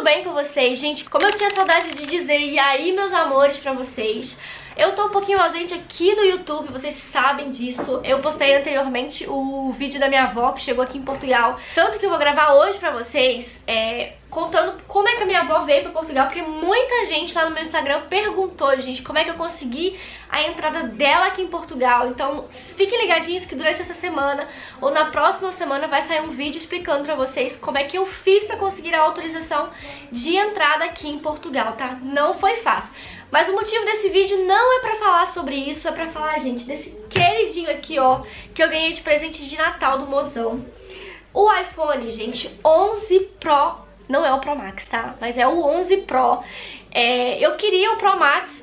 bem com vocês? Gente, como eu tinha saudade de dizer e aí, meus amores, pra vocês, eu tô um pouquinho ausente aqui no YouTube, vocês sabem disso. Eu postei anteriormente o vídeo da minha avó que chegou aqui em Portugal. Tanto que eu vou gravar hoje pra vocês, contando como é que a minha avó veio pra Portugal, porque muita gente lá no meu Instagram perguntou, gente, como é que eu consegui a entrada dela aqui em Portugal. Então fiquem ligadinhos que durante essa semana ou na próxima semana vai sair um vídeo explicando pra vocês como é que eu fiz pra conseguir a autorização de entrada aqui em Portugal, tá? Não foi fácil. Mas o motivo desse vídeo não é pra falar sobre isso, é pra falar, gente, desse queridinho aqui, ó, que eu ganhei de presente de Natal do mozão. O iPhone, gente, 11 Pro, não é o Pro Max, tá? Mas é o 11 Pro. Eu queria o Pro Max,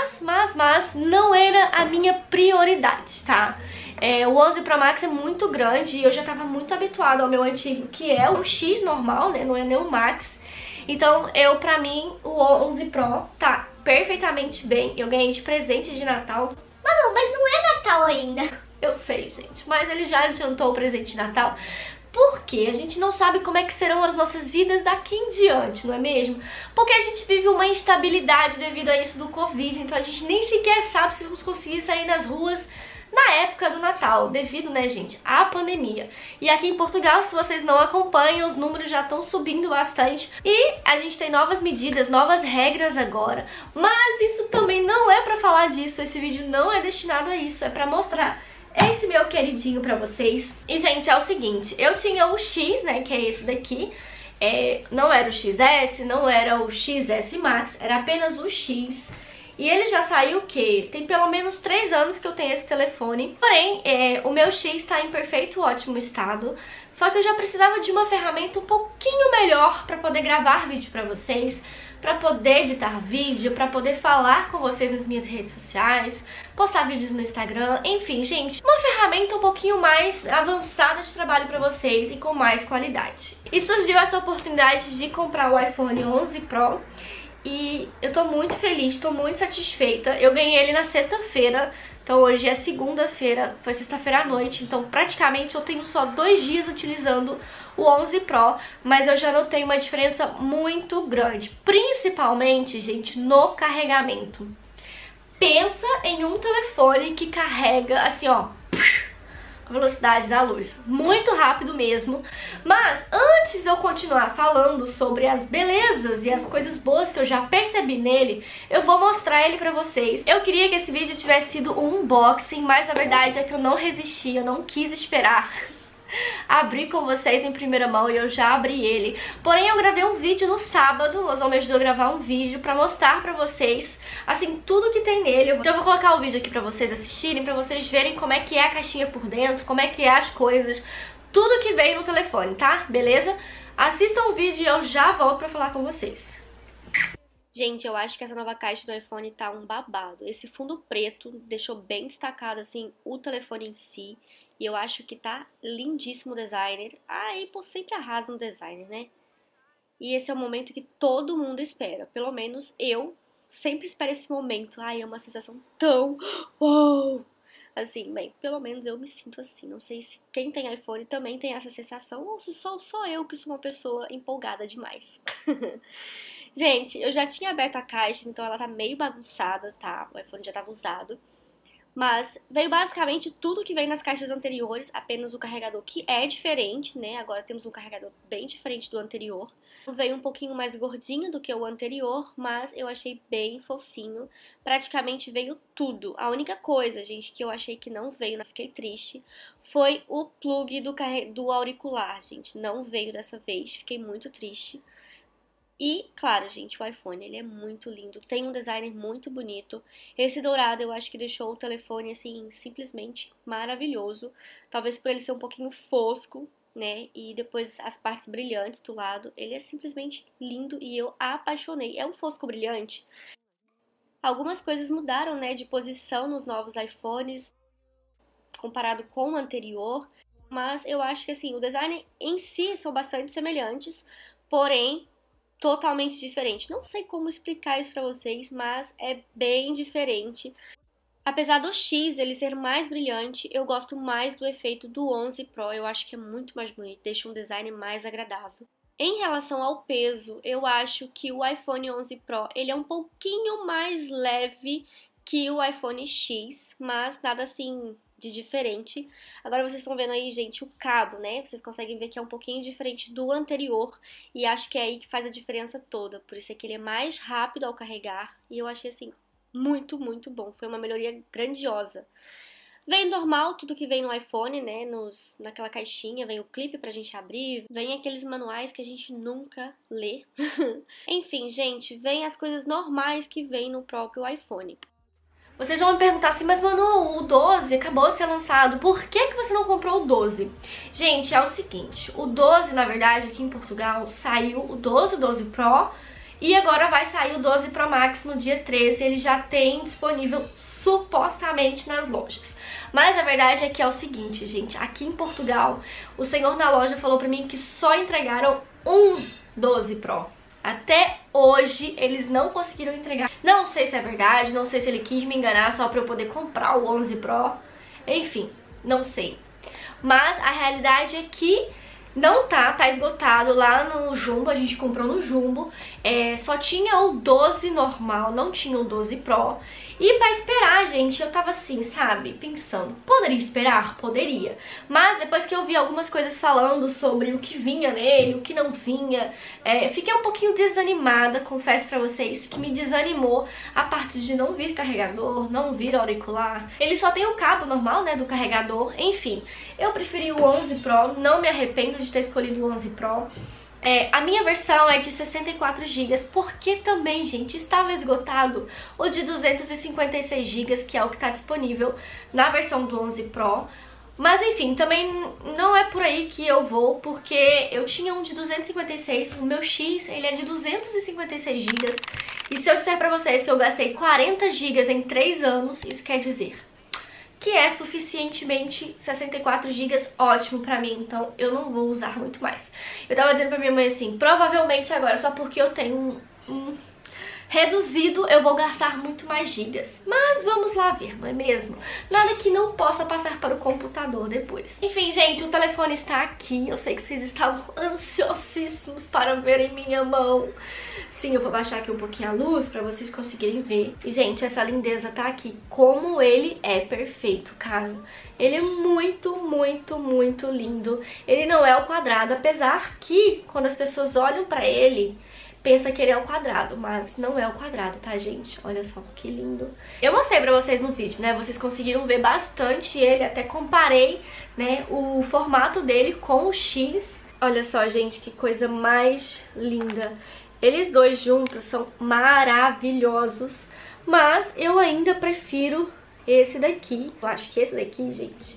mas não era a minha prioridade, tá? O 11 Pro Max é muito grande e eu já tava muito habituada ao meu antigo, que é o X normal, né? Não é nem o Max. Então, pra mim, o 11 Pro tá perfeitamente bem. Eu ganhei de presente de Natal. Manu, mas não é Natal ainda. Eu sei, gente, mas ele já adiantou o presente de Natal. Porque a gente não sabe como é que serão as nossas vidas daqui em diante, não é mesmo? Porque a gente vive uma instabilidade devido a isso do Covid, então a gente nem sequer sabe se vamos conseguir sair nas ruas na época do Natal, devido, né, gente, à pandemia. E aqui em Portugal, se vocês não acompanham, os números já estão subindo bastante e a gente tem novas medidas, novas regras agora. Mas isso também não é pra falar disso, esse vídeo não é destinado a isso, é pra mostrar esse meu queridinho pra vocês. E, gente, é o seguinte, eu tinha o X, né, que é esse daqui, não era o XS, não era o XS Max, era apenas o X. E ele já saiu o quê? Tem pelo menos 3 anos que eu tenho esse telefone. Porém, o meu X está em perfeito, ótimo estado. Só que eu já precisava de uma ferramenta um pouquinho melhor para poder gravar vídeo para vocês, para poder editar vídeo, para poder falar com vocês nas minhas redes sociais, postar vídeos no Instagram, enfim, gente, uma ferramenta um pouquinho mais avançada de trabalho para vocês e com mais qualidade. E surgiu essa oportunidade de comprar o iPhone 11 Pro. E eu tô muito feliz, tô muito satisfeita. Eu ganhei ele na sexta-feira, então hoje é segunda-feira, foi sexta-feira à noite. Então praticamente eu tenho só 2 dias utilizando o 11 Pro, mas eu já notei uma diferença muito grande. Principalmente, gente, no carregamento. Pensa em um telefone que carrega assim, ó, a velocidade da luz, muito rápido mesmo. Mas antes de eu continuar falando sobre as belezas e as coisas boas que eu já percebi nele, eu vou mostrar ele pra vocês. Eu queria que esse vídeo tivesse sido um unboxing, mas a verdade é que eu não resisti, eu não quis esperar abrir com vocês em primeira mão e eu já abri ele. Porém, eu gravei um vídeo no sábado, o Mozão me ajudou a gravar um vídeo pra mostrar pra vocês, assim, tudo que tem nele. Então eu vou colocar o vídeo aqui pra vocês assistirem, pra vocês verem como é que é a caixinha por dentro, como é que é as coisas, tudo que veio no telefone, tá? Beleza? Assistam o vídeo e eu já volto pra falar com vocês. Gente, eu acho que essa nova caixa do iPhone tá um babado. Esse fundo preto deixou bem destacado, assim, o telefone em si. E eu acho que tá lindíssimo o designer. A Apple sempre arrasa no designer, né? E esse é o momento que todo mundo espera. Pelo menos eu sempre espero esse momento. Ai, é uma sensação tão... Uou! Assim, bem, pelo menos eu me sinto assim. Não sei se quem tem iPhone também tem essa sensação ou se só eu que sou uma pessoa empolgada demais. Gente, eu já tinha aberto a caixa, então ela tá meio bagunçada, tá? O iPhone já tava usado. Mas veio basicamente tudo que veio nas caixas anteriores, apenas o carregador que é diferente, né? Agora temos um carregador bem diferente do anterior. Veio um pouquinho mais gordinho do que o anterior, mas eu achei bem fofinho. Praticamente veio tudo. A única coisa, gente, que eu achei que não veio, fiquei triste, foi o plug do auricular, gente. Não veio dessa vez, fiquei muito triste. E, claro, gente, o iPhone, ele é muito lindo, tem um design muito bonito. Esse dourado eu acho que deixou o telefone, assim, simplesmente maravilhoso. Talvez por ele ser um pouquinho fosco, né, e depois as partes brilhantes do lado. Ele é simplesmente lindo e eu apaixonei. É um fosco brilhante. Algumas coisas mudaram, né, de posição nos novos iPhones, comparado com o anterior. Mas eu acho que, assim, o design em si são bastante semelhantes, porém totalmente diferente. Não sei como explicar isso pra vocês, mas é bem diferente. Apesar do X ele ser mais brilhante, eu gosto mais do efeito do 11 Pro. Eu acho que é muito mais bonito, deixa um design mais agradável. Em relação ao peso, eu acho que o iPhone 11 Pro, ele é um pouquinho mais leve que o iPhone X, mas nada assim de diferente. Agora vocês estão vendo aí, gente, o cabo, né? Vocês conseguem ver que é um pouquinho diferente do anterior e acho que é aí que faz a diferença toda. Por isso é que ele é mais rápido ao carregar e eu achei assim muito, muito bom. Foi uma melhoria grandiosa. Vem normal, tudo que vem no iPhone, né, naquela caixinha, vem o clipe pra gente abrir, vem aqueles manuais que a gente nunca lê. Enfim, gente, vem as coisas normais que vem no próprio iPhone. Vocês vão me perguntar assim, mas Manu, o 12 acabou de ser lançado, por que você não comprou o 12? Gente, é o seguinte, o 12, na verdade, aqui em Portugal, saiu o 12, o 12 Pro, e agora vai sair o 12 Pro Max no dia 13, ele já tem disponível supostamente nas lojas. Mas a verdade é que é o seguinte, gente, aqui em Portugal, o senhor na loja falou pra mim que só entregaram um 12 Pro. Até hoje eles não conseguiram entregar. Não sei se é verdade, não sei se ele quis me enganar só pra eu poder comprar o 11 Pro. Enfim, não sei. Mas a realidade é que não tá esgotado lá no Jumbo, a gente comprou no Jumbo. Só tinha o 12 normal, não tinha o 12 Pro. E pra esperar, gente, eu tava assim, sabe, pensando, poderia esperar? Poderia. Mas depois que eu vi algumas coisas falando sobre o que vinha nele, o que não vinha, fiquei um pouquinho desanimada, confesso pra vocês, que me desanimou a parte de não vir carregador, não vir auricular. Ele só tem o cabo normal, né, do carregador, enfim. Eu preferi o 11 Pro, não me arrependo de ter escolhido o 11 Pro. A minha versão é de 64 GB, porque também, gente, estava esgotado o de 256 GB, que é o que está disponível na versão do 11 Pro. Mas enfim, também não é por aí que eu vou, porque eu tinha um de 256, o meu X, ele é de 256 GB. E se eu disser pra vocês que eu gastei 40 GB em 3 anos, isso quer dizer que é suficientemente 64 GB, ótimo pra mim, então eu não vou usar muito mais. Eu tava dizendo pra minha mãe assim, provavelmente agora, só porque eu tenho um reduzido, eu vou gastar muito mais gigas. Mas vamos lá ver, não é mesmo? Nada que não possa passar para o computador depois. Enfim, gente, o telefone está aqui. Eu sei que vocês estavam ansiosíssimos para verem minha mão. Sim, eu vou baixar aqui um pouquinho a luz para vocês conseguirem ver. E, gente, essa lindeza tá aqui. Como ele é perfeito, cara. Ele é muito, muito, muito lindo. Ele não é ao quadrado, apesar que quando as pessoas olham pra ele, pensa que ele é ao quadrado, mas não é ao quadrado, tá, gente? Olha só que lindo. Eu mostrei pra vocês no vídeo, né? Vocês conseguiram ver bastante ele, até comparei, né, o formato dele com o X. Olha só, gente, que coisa mais linda. Eles dois juntos são maravilhosos, mas eu ainda prefiro esse daqui. Eu acho que esse daqui, gente,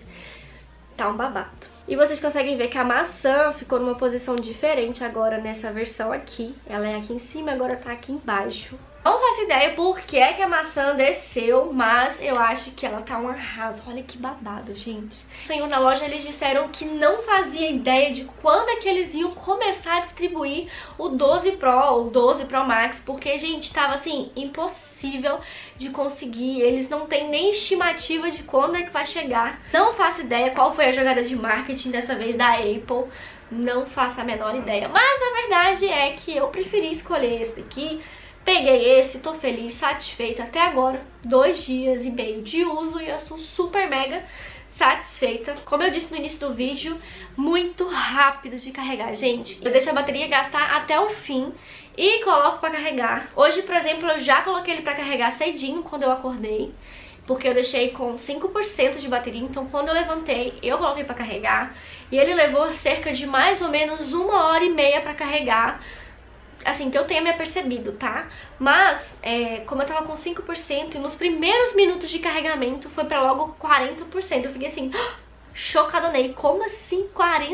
tá um babado. E vocês conseguem ver que a maçã ficou numa posição diferente agora nessa versão aqui. Ela é aqui em cima, agora tá aqui embaixo. Não faço ideia por que é que a maçã desceu, mas eu acho que ela tá um arraso. Olha que babado, gente. O senhor na loja, eles disseram que não fazia ideia de quando é que eles iam começar a distribuir o 12 Pro, o 12 Pro Max, porque, gente, tava assim, impossível de conseguir. Eles não têm nem estimativa de quando é que vai chegar. Não faço ideia qual foi a jogada de marketing dessa vez da Apple. Não faço a menor ideia. Mas a verdade é que eu preferi escolher esse daqui. Peguei esse, tô feliz, satisfeita até agora, 2 dias e meio de uso e eu sou super mega satisfeita. Como eu disse no início do vídeo, muito rápido de carregar, gente. Eu deixo a bateria gastar até o fim e coloco pra carregar. Hoje, por exemplo, eu já coloquei ele pra carregar cedinho quando eu acordei, porque eu deixei com 5% de bateria, então quando eu levantei, eu coloquei pra carregar e ele levou cerca de mais ou menos 1h30 pra carregar. Assim, que eu tenha me apercebido, tá? Mas, como eu tava com 5% e nos primeiros minutos de carregamento foi pra logo 40%. Eu fiquei assim, chocadonei. Como assim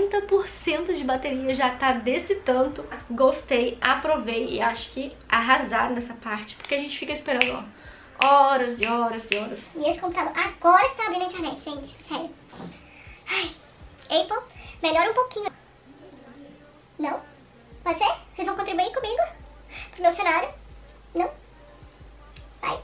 40% de bateria já tá desse tanto? Gostei, aprovei e acho que arrasaram nessa parte, porque a gente fica esperando, ó, horas e horas e horas. E esse computador agora está abrindo a internet, gente, sério. Ai, Apple, melhora um pouquinho. Não? Pode ser? Vocês vão contribuir comigo pro meu cenário? Não? Vai?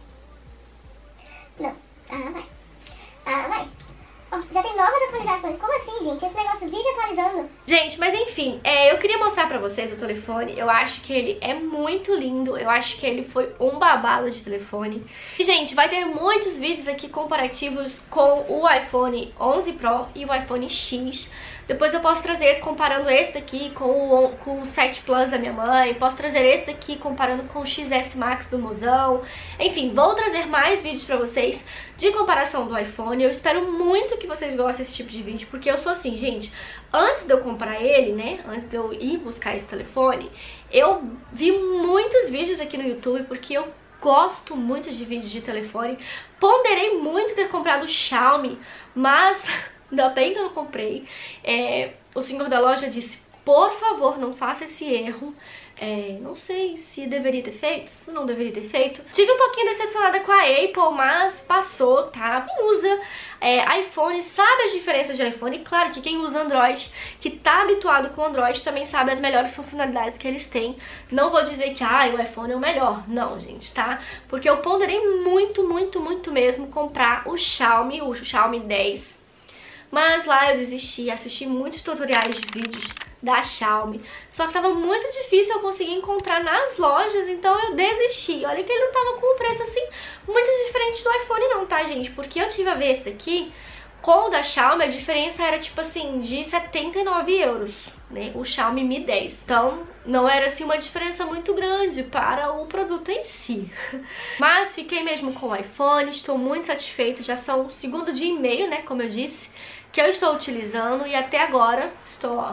Não. Ah, vai. Ah, vai. Oh, já tem novas atualizações. Como assim, gente? Esse negócio vive atualizando. Gente, mas enfim. enfim, eu queria mostrar pra vocês o telefone. Eu acho que ele é muito lindo. Eu acho que ele foi um babado de telefone. E, gente, vai ter muitos vídeos aqui comparativos com o iPhone 11 Pro e o iPhone X. Depois eu posso trazer comparando esse daqui com o 7 Plus da minha mãe. Posso trazer esse daqui comparando com o XS Max do mozão. Enfim, vou trazer mais vídeos pra vocês de comparação do iPhone. Eu espero muito que vocês gostem desse tipo de vídeo, porque eu sou assim, gente. Antes de eu comprar ele, né, antes de eu ir buscar esse telefone, eu vi muitos vídeos aqui no YouTube, porque eu gosto muito de vídeos de telefone. Ponderei muito ter comprado o Xiaomi, mas ainda bem que eu não comprei. O senhor da loja disse, por favor, não faça esse erro. Não sei se deveria ter feito, se não deveria ter feito. Tive um pouquinho decepcionada com a Apple, mas passou, tá? Quem usa iPhone sabe as diferenças de iPhone. Claro que quem usa Android, que tá habituado com Android, também sabe as melhores funcionalidades que eles têm. Não vou dizer que o iPhone é o melhor, não, gente, tá? Porque eu ponderei muito, muito, muito mesmo comprar o Xiaomi 10. Mas lá eu desisti, assisti muitos tutoriais de vídeos da Xiaomi. Só que tava muito difícil eu conseguir encontrar nas lojas, então eu desisti. Olha que ele não tava com um preço assim muito diferente do iPhone não, tá, gente? Porque eu tive a ver esse daqui, com o da Xiaomi a diferença era tipo assim, de 79 euros, né? O Xiaomi Mi 10. Então não era assim uma diferença muito grande para o produto em si. Mas fiquei mesmo com o iPhone, estou muito satisfeita. Já são o segundo dia e meio, né, como eu disse, que eu estou utilizando, e até agora estou,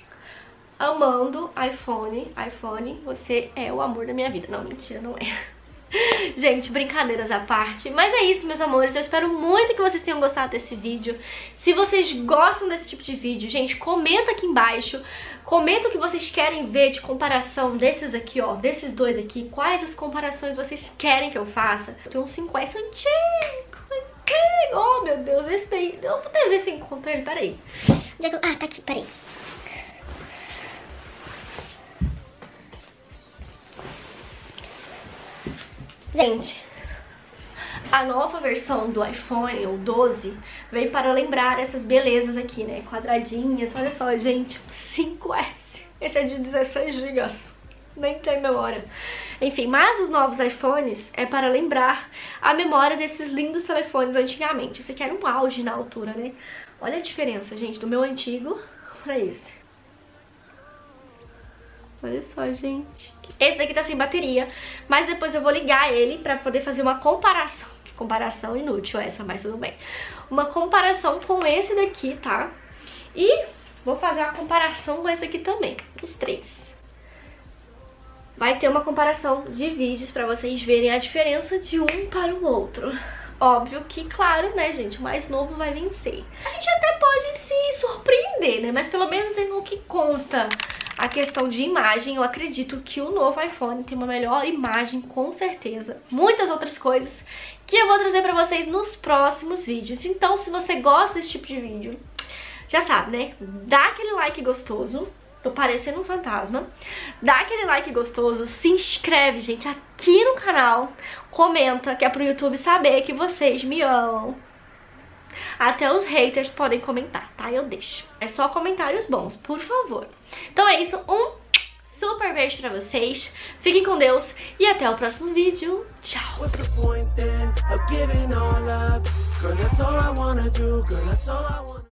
amando iPhone. iPhone, você é o amor da minha vida. Não, mentira, não é. Gente, brincadeiras à parte. Mas é isso, meus amores. Eu espero muito que vocês tenham gostado desse vídeo. Se vocês gostam desse tipo de vídeo, gente, comenta aqui embaixo. Comenta o que vocês querem ver de comparação desses aqui, ó, desses dois aqui. Quais as comparações vocês querem que eu faça. Eu tenho um 50 antigo. Oh, meu Deus, esse daí. Eu vou até ver se encontro ele, peraí. Tá aqui, peraí. Gente, a nova versão do iPhone, o 12, veio para lembrar essas belezas aqui, né? Quadradinhas, olha só, gente, 5S. Esse é de 16 GB. Nem tem memória. Enfim, mas os novos iPhones é para lembrar a memória desses lindos telefones antigamente. Esse aqui era um auge na altura, né? Olha a diferença, gente, do meu antigo para esse. Olha só, gente. Esse daqui tá sem bateria, mas depois eu vou ligar ele pra poder fazer uma comparação. Que comparação inútil essa, mas tudo bem. Uma comparação com esse daqui, tá? E vou fazer uma comparação com esse aqui também, os três. Vai ter uma comparação de vídeos pra vocês verem a diferença de um para o outro. Óbvio que, claro, né, gente, o mais novo vai vencer. A gente até pode se surpreender, né, mas pelo menos no que consta a questão de imagem, eu acredito que o novo iPhone tem uma melhor imagem, com certeza. Muitas outras coisas que eu vou trazer pra vocês nos próximos vídeos. Então, se você gosta desse tipo de vídeo, já sabe, né, dá aquele like gostoso. Tô parecendo um fantasma. Dá aquele like gostoso, se inscreve, gente, aqui no canal. Comenta, que é pro YouTube saber que vocês me amam. Até os haters podem comentar, tá? Eu deixo. É só comentários bons, por favor. Então é isso, um super beijo pra vocês. Fiquem com Deus e até o próximo vídeo. Tchau!